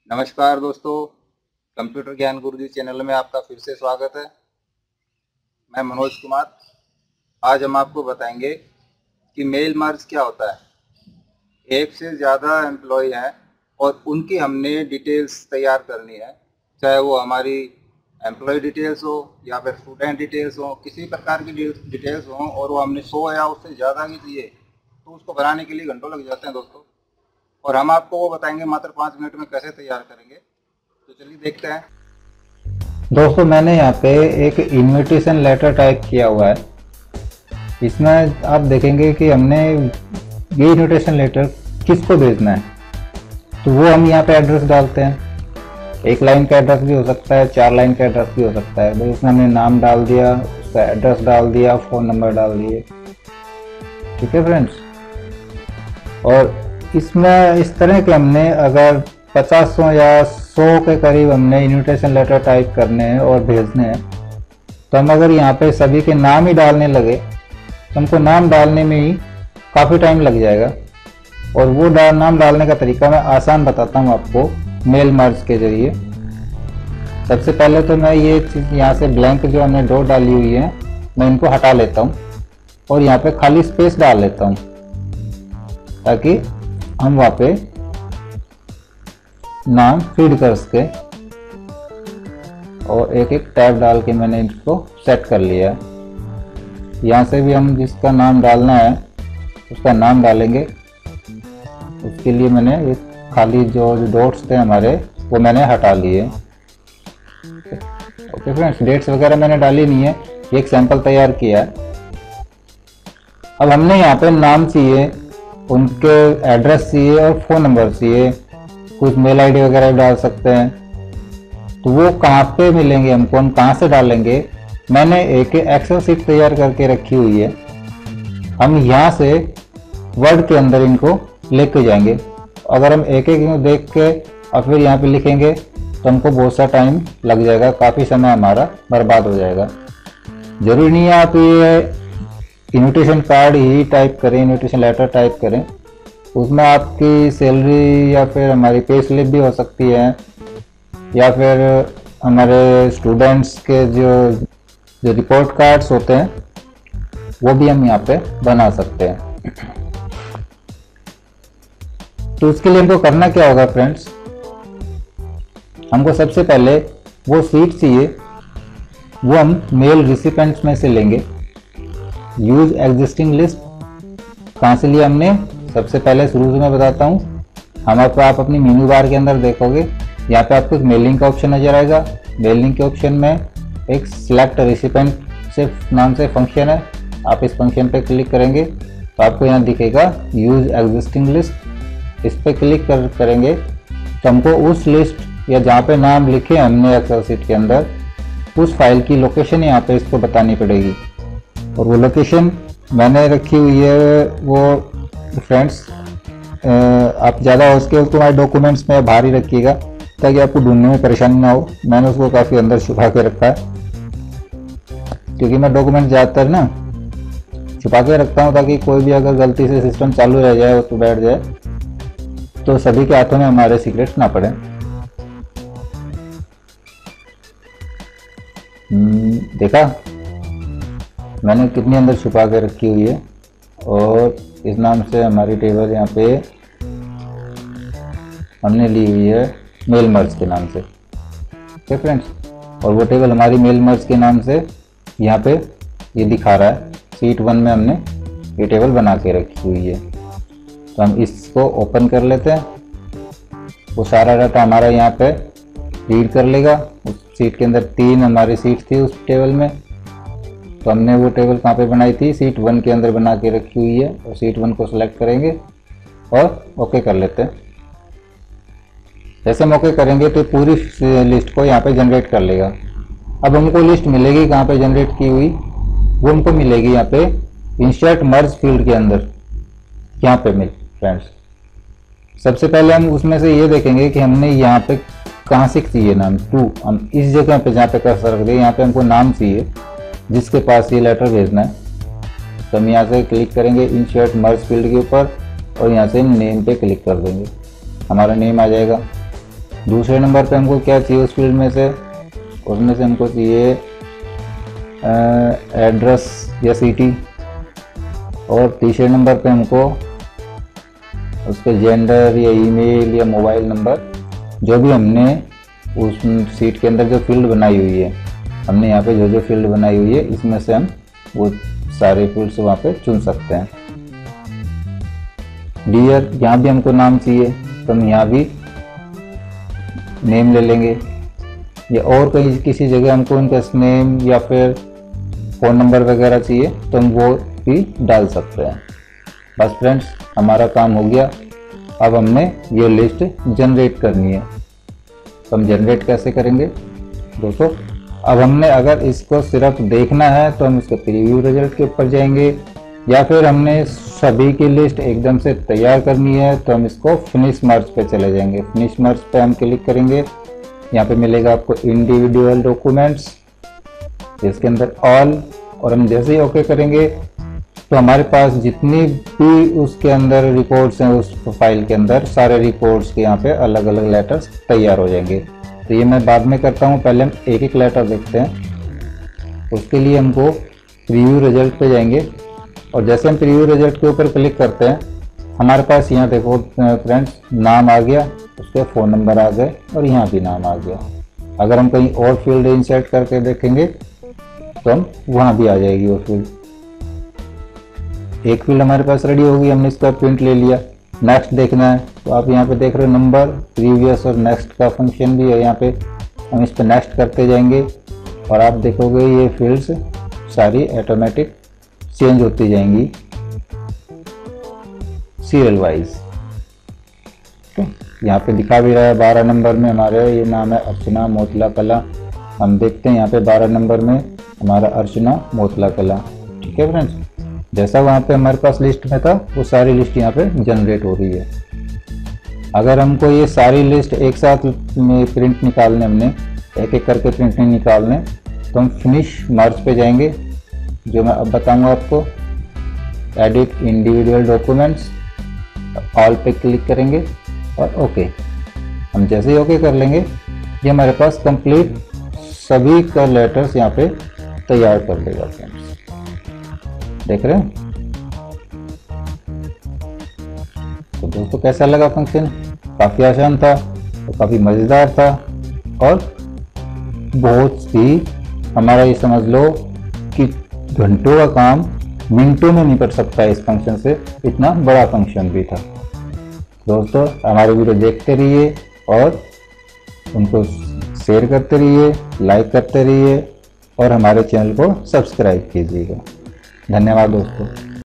नमस्कार दोस्तों, कंप्यूटर ज्ञान गुरुजी चैनल में आपका फिर से स्वागत है। मैं मनोज कुमार। आज हम आपको बताएंगे कि मेल मर्ज क्या होता है। एक से ज़्यादा एम्प्लॉय हैं और उनकी हमने डिटेल्स तैयार करनी है, चाहे वो हमारी एम्प्लॉय डिटेल्स हो या फिर स्टूडेंट डिटेल्स हो, किसी प्रकार की डिटेल्स हो और वो हमने 100 या उससे ज़्यादा की चाहिए तो उसको बनाने के लिए घंटों लग जाते हैं दोस्तों। और हम आपको वो बताएंगे मात्र 5 मिनट में कैसे तैयार करेंगे। तो चलिए देखते हैं। दोस्तों, मैंने यहाँ पे एक इनविटेशन लेटर टाइप किया हुआ है। इसमें आप देखेंगे कि हमने ये इनविटेशन लेटर किसको भेजना है, तो वो हम यहाँ पे एड्रेस डालते हैं। 1 लाइन का एड्रेस भी हो सकता है, 4 लाइन का एड्रेस भी हो सकता है। तो इसमें हमने नाम डाल दिया, उसका एड्रेस डाल दिया, फ़ोन नंबर डाल दिए। ठीक है फ्रेंड्स। और इसमें इस तरह के हमने अगर 50 या 100 के करीब हमने इनविटेशन लेटर टाइप करने हैं और भेजने हैं, तो हम अगर यहाँ पे सभी के नाम ही डालने लगे तो हमको नाम डालने में ही काफ़ी टाइम लग जाएगा। और वो नाम डालने का तरीका मैं आसान बताता हूँ आपको मेल मर्ज के जरिए। सबसे पहले तो मैं ये चीज़ यहाँ से ब्लैंक जो हमने डॉट डाली हुई है, मैं इनको हटा लेता हूँ और यहाँ पे खाली स्पेस डाल लेता हूँ, ताकि हम वहाँ पे नाम फीड कर सके। और एक एक टैब डाल के मैंने इसको सेट कर लिया है। यहाँ से भी हम जिसका नाम डालना है उसका नाम डालेंगे। उसके लिए मैंने ये खाली जो डॉट्स थे हमारे वो मैंने हटा लिए। ओके फ्रेंड्स, डेट्स वगैरह मैंने डाली नहीं है, एक सैंपल तैयार किया है। अब हमने यहाँ पे नाम चाहिए, उनके एड्रेस चाहिए और फ़ोन नंबर चाहिए, कुछ मेल आईडी वगैरह डाल सकते हैं। तो वो कहाँ पे मिलेंगे हमको, हम कहाँ से डालेंगे। मैंने एक एक्सेल शीट तैयार करके रखी हुई है। हम यहाँ से वर्ड के अंदर इनको लेके जाएंगे। अगर हम एक एक देख के और फिर यहाँ पे लिखेंगे तो हमको बहुत सा टाइम लग जाएगा, काफ़ी समय हमारा बर्बाद हो जाएगा। ज़रूरी नहीं है आप ये इनविटेशन कार्ड ही टाइप करें, इनविटेशन लेटर टाइप करें। उसमें आपकी सैलरी या फिर हमारी पे स्लिप भी हो सकती है, या फिर हमारे स्टूडेंट्स के जो रिपोर्ट कार्ड्स होते हैं वो भी हम यहाँ पे बना सकते हैं। तो उसके लिए हमको करना क्या होगा फ्रेंड्स, हमको सबसे पहले वो सीट चाहिए, वो हम मेल रिसिपेंट्स में से लेंगे। यूज एग्जिस्टिंग लिस्ट कहाँ से लिया हमने, सबसे पहले शुरू से मैं बताता हूँ। आप अपनी मेन्यू बार के अंदर देखोगे, यहाँ पे आपको एक मेलिंग का ऑप्शन नजर आएगा। मेलिंग के ऑप्शन में एक सिलेक्ट रिसिपेंट से नाम से फंक्शन है। आप इस फंक्शन पे क्लिक करेंगे तो आपको यहाँ दिखेगा यूज एग्जिस्टिंग लिस्ट। इस पे क्लिक करेंगे तो हमको उस लिस्ट या जहाँ पे नाम लिखे हमने एक्सेल शीट के अंदर, उस फाइल की लोकेशन यहाँ पे इसको बतानी पड़ेगी। और वो लोकेशन मैंने रखी हुई है वो फ्रेंड्स, आप ज़्यादा उसको हमारे डॉक्यूमेंट्स में बाहर ही रखिएगा ताकि आपको ढूंढने में परेशानी ना हो। मैंने उसको काफ़ी अंदर छुपा के रखा है, क्योंकि मैं डॉक्यूमेंट ज़्यादातर ना छुपा के रखता हूँ, ताकि कोई भी अगर गलती से सिस्टम चालू रह जाए तो बैठ जाए तो सभी के हाथों में हमारे सीक्रेट्स ना पड़े। देखा मैंने कितनी अंदर छुपा के रखी हुई है। और इस नाम से हमारी टेबल यहाँ पे हमने ली हुई है मेल मर्ज के नाम से। ओके फ्रेंड्स, और वो टेबल हमारी मेल मर्ज के नाम से यहाँ पे ये दिखा रहा है। शीट 1 में हमने ये टेबल बना के रखी हुई है। तो हम इसको ओपन कर लेते हैं। वो सारा डाटा हमारा यहाँ पे रीड कर लेगा। उस शीट के अंदर 3 हमारी सीट थी उस टेबल में, तो हमने वो टेबल कहाँ पे बनाई थी, शीट 1 के अंदर बना के रखी हुई है। और शीट 1 को सिलेक्ट करेंगे और ओके कर लेते हैं। जैसे हम ओके करेंगे तो पूरी लिस्ट को यहाँ पे जनरेट कर लेगा। अब हमको लिस्ट मिलेगी कहाँ पे जनरेट की हुई, वो हमको मिलेगी यहाँ पे इंसर्ट मर्ज फील्ड के अंदर। यहाँ पे मिल फ्रेंड्स, सबसे पहले हम उसमें से ये देखेंगे कि हमने यहाँ पे कहाँ से चाहिए नाम। 2 हम इस जगह पे जहाँ पे कर्सर रख दें, यहाँ पे हमको नाम चाहिए जिसके पास ये लेटर भेजना है। तो हम यहाँ से क्लिक करेंगे इंसर्ट मर्ज फील्ड के ऊपर और यहाँ से नेम पे क्लिक कर देंगे। हमारा नेम आ जाएगा। दूसरे नंबर पे हमको क्या चाहिए उस फील्ड में से, उसमें से हमको चाहिए एड्रेस या सिटी। और तीसरे नंबर पे हमको उसके जेंडर या ईमेल या मोबाइल नंबर, जो भी हमने उस सीट के अंदर जो फील्ड बनाई हुई है, हमने यहाँ पे जो जो फील्ड बनाई हुई है इसमें से हम वो सारे फील्ड्स वहाँ पे चुन सकते हैं। डियर, यहाँ भी हमको नाम चाहिए तो हम यहाँ भी नेम ले लेंगे, या और कहीं किसी जगह हमको उनका नेम या फिर फ़ोन नंबर वगैरह चाहिए तो हम वो भी डाल सकते हैं। बस फ्रेंड्स, हमारा काम हो गया। अब हमने ये लिस्ट जनरेट करनी है। तो हम जनरेट कैसे करेंगे दोस्तों, अब हमने अगर इसको सिर्फ देखना है तो हम इसके प्रीव्यू रिजल्ट के ऊपर जाएंगे, या फिर हमने सभी की लिस्ट एकदम से तैयार करनी है तो हम इसको फिनिश मर्ज पे चले जाएंगे। फिनिश मर्ज पे हम क्लिक करेंगे, यहाँ पे मिलेगा आपको इंडिविजुअल डॉक्यूमेंट्स, इसके अंदर ऑल, और हम जैसे ही ओके करेंगे तो हमारे पास जितनी भी उसके अंदर रिपोर्ट्स हैं उस फाइल के अंदर, सारे रिपोर्ट्स के यहाँ पे अलग अलग लेटर्स तैयार हो जाएंगे। तो ये मैं बाद में करता हूँ, पहले हम एक एक लेटर देखते हैं। उसके लिए हमको प्रीव्यू रिजल्ट पे जाएंगे, और जैसे हम प्रीव्यू रिजल्ट के ऊपर क्लिक करते हैं, हमारे पास यहाँ देखो फ्रेंड्स, नाम आ गया, उसके फ़ोन नंबर आ गए, और यहाँ भी नाम आ गया। अगर हम कहीं और फील्ड इंसर्ट करके देखेंगे तो हम वहाँ भी आ जाएगी वो फील्ड। एक फील्ड हमारे पास रेडी होगी, हमने इसका प्रिंट ले लिया। नेक्स्ट देखना है तो आप यहाँ पे देख रहे हो नंबर, प्रीवियस और नेक्स्ट का फंक्शन भी है यहाँ पे। हम इस पर नेक्स्ट करते जाएंगे और आप देखोगे ये फील्ड्स सारी ऑटोमेटिक चेंज होती जाएंगी सीरियल वाइज। यहाँ पे दिखा भी रहा है 12 नंबर में हमारे ये नाम है अर्चना मोतला कला। हम देखते हैं यहाँ पे 12 नंबर में हमारा अर्चना मोतला कला। ठीक है फ्रेंड्स, जैसा वहाँ पे हमारे पास लिस्ट में था वो सारी लिस्ट यहाँ पे जनरेट हो रही है। अगर हमको ये सारी लिस्ट एक साथ में प्रिंट निकालने, हमने एक एक करके प्रिंट नहीं निकालने, तो हम फिनिश मर्ज पे जाएंगे, जो मैं अब बताऊंगा आपको। एडिट इंडिविजुअल डॉक्यूमेंट्स, ऑल पे क्लिक करेंगे और ओके। हम जैसे ही ओके कर लेंगे ये हमारे पास कंप्लीट सभी का लेटर्स यहाँ पे तैयार कर देगा फ्रेंड्स। देख रहे हैं? तो दोस्तों कैसा लगा फंक्शन? काफ़ी आसान था और काफ़ी मज़ेदार था, और बहुत ही हमारा ये समझ लो कि घंटों का काम मिनटों में निपट सकता है इस फंक्शन से, इतना बड़ा फंक्शन भी था। दोस्तों हमारे वीडियो देखते रहिए और उनको शेयर करते रहिए, लाइक करते रहिए, और हमारे चैनल को सब्सक्राइब कीजिएगा। धन्यवाद दोस्तों।